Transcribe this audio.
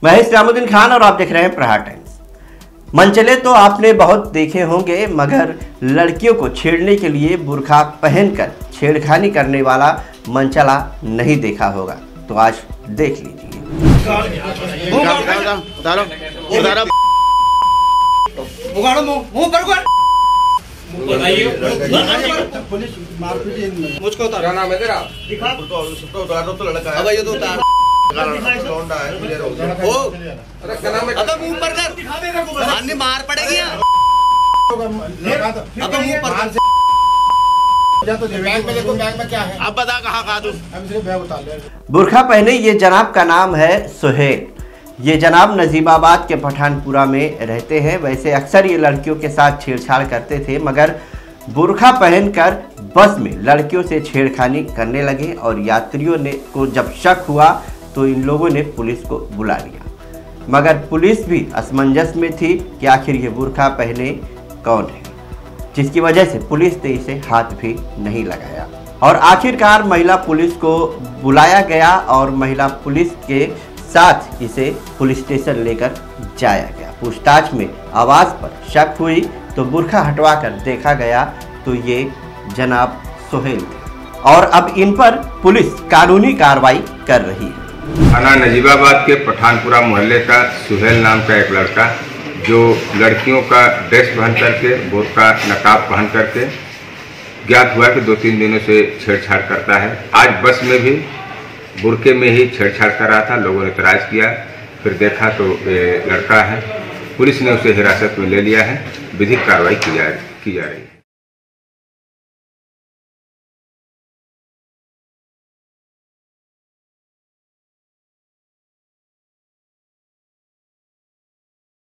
मैं इस्लामुद्दीन खान और आप देख रहे हैं प्रहार टाइम्स। मनचले तो आपने बहुत देखे होंगे, मगर लड़कियों को छेड़ने के लिए बुर्का पहनकर छेड़खानी करने वाला मनचला नहीं देखा होगा। तो आज देख लीजिए। मुझको उतारा नाम है तेरा, दिखा तो उतार दो तो लड़का है। अब ये तो उतार लौंडा है ओ, अरे क्या नाम है? अबे मुंह पर कर, दिखा दे रे को, अन्य मार पड़ेगी यार। अबे मुंह पर कर जा तो बैग में देखो, बैग में क्या है? अब बता कहां का तू? हम सिर्फ बैग उतार ले। बुर्का पहने ये जनाब का नाम है सुहेल। ये जनाब नजीबाबाद के पठानपुरा में रहते हैं। वैसे अक्सर ये लड़कियों के साथ छेड़छाड़ करते थे, मगर बुर्का पहनकर बस में लड़कियों से छेड़खानी करने लगे और यात्रियों ने को जब शक हुआ तो इन लोगों ने पुलिस को बुला लिया। मगर पुलिस भी असमंजस में थी कि आखिर ये बुर्का पहने कौन है, जिसकी वजह से पुलिस ने इसे हाथ भी नहीं लगाया। और आखिरकार महिला पुलिस को बुलाया गया और महिला पुलिस के साथ इसे पुलिस स्टेशन लेकर जाया गया। पूछताछ में आवाज़ पर शक हुई तो बुर्का हटवा कर देखा गया तो ये जनाब सुहेल थे और अब इन पर पुलिस कानूनी कार्रवाई कर रही है। थाना नजीबाबाद के पठानपुरा मोहल्ले का सुहेल नाम का एक लड़का, जो लड़कियों का ड्रेस पहन करके, बुर्का नकाब पहन करके ज्ञात हुआ कि 2-3 दिनों से छेड़छाड़ करता है। आज बस में भी बुर्के में ही छेड़छाड़ कर रहा था। लोगों ने इतराज़ किया, फिर देखा तो ये लड़का है। पुलिस ने उसे हिरासत में ले लिया है। विधिक कार्रवाई की जा रही है।